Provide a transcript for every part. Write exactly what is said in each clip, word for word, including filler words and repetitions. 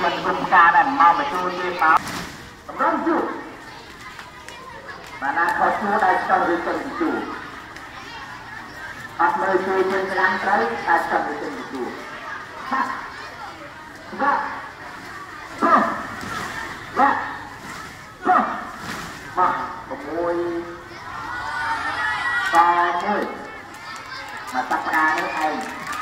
Chuyện cùng ca này mau mà chui đi máu. Cảm ơn chú. Mà na khó chú đây trong cái chân chú. Học nơi chui trên cái lăng tới ta trong cái chân chú. Ha. Ra. Ra. Ra. Ra. Mà một môi. Ba môi. Mà tập ra nữa anh.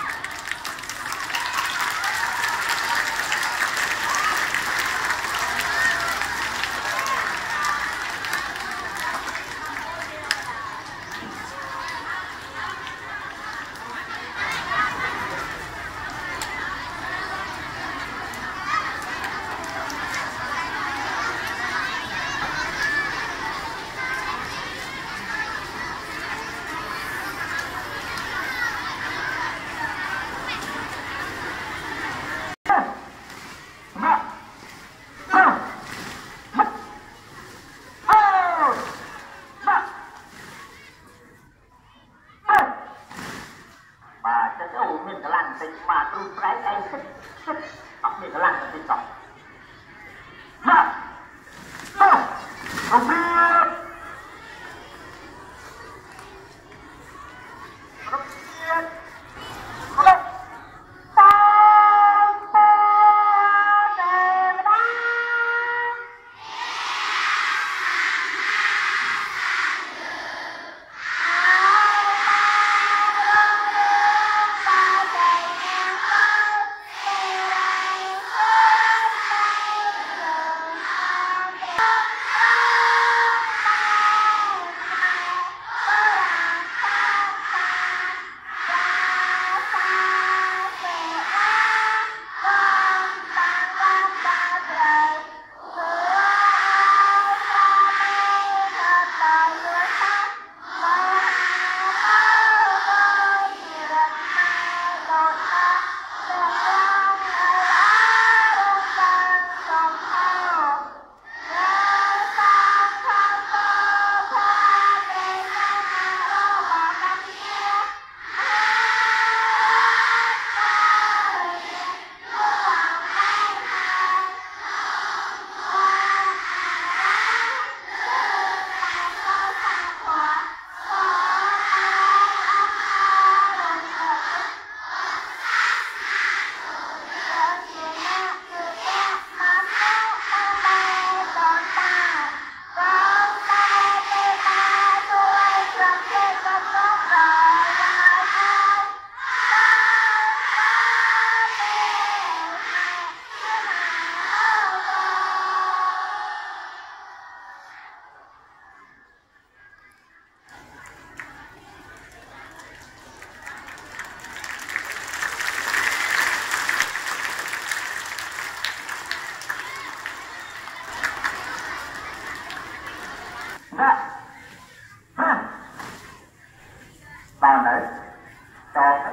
Vào đấy, cho đấy.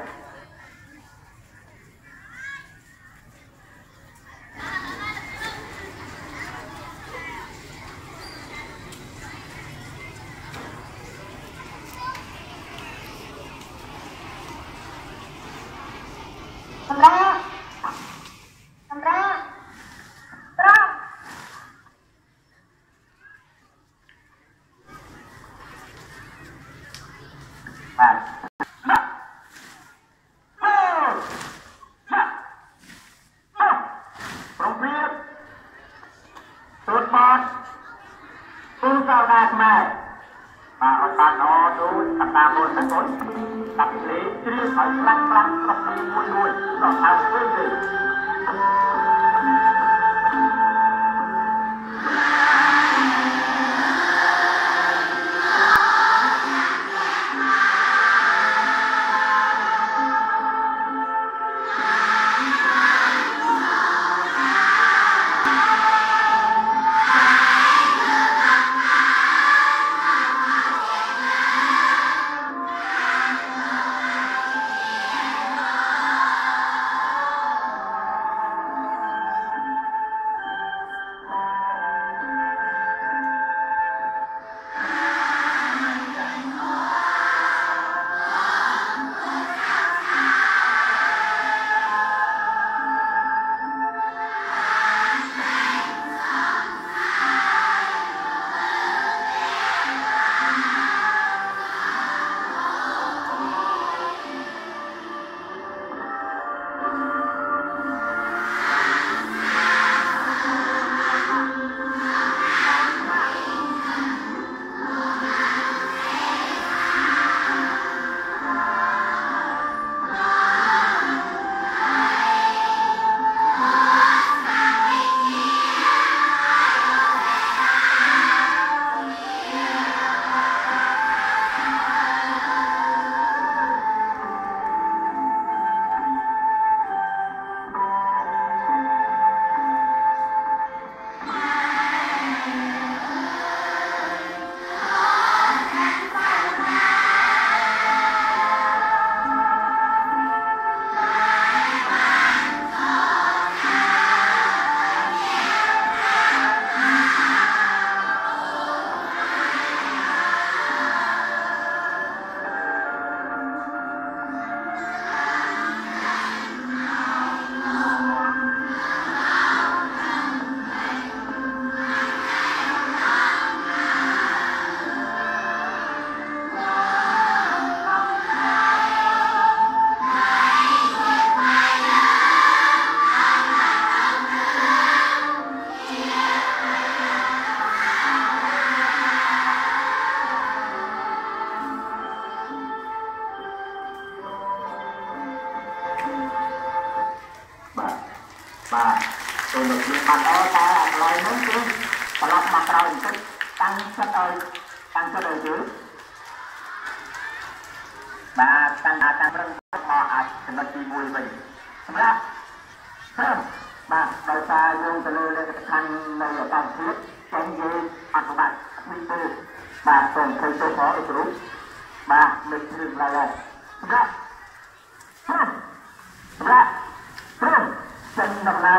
Cầm ra, cầm ra, ra. Và không biết tốt bọt tôi vào đạt mày và ông ta nó đôi tập ta một tất tối tập lý chưa phải lăng lăng tập đi mùi mùi rồi thằng với gì tôi được nhìn mặt đó ta lời nói chứ và lọc mặt rồi tôi tăng chất ơi tăng chất ơi chứ và tăng hạ tăng rừng họ ạch thì nó chỉ mùi bình đúng không? Không và đời ta dùng từ lời lên thành lời ở càng thiết tránh dây mặt của bạn nguy tư và tổng thời tôi có được đúng và mình thường là lời đúng không? Không đúng không? Không chân đồng là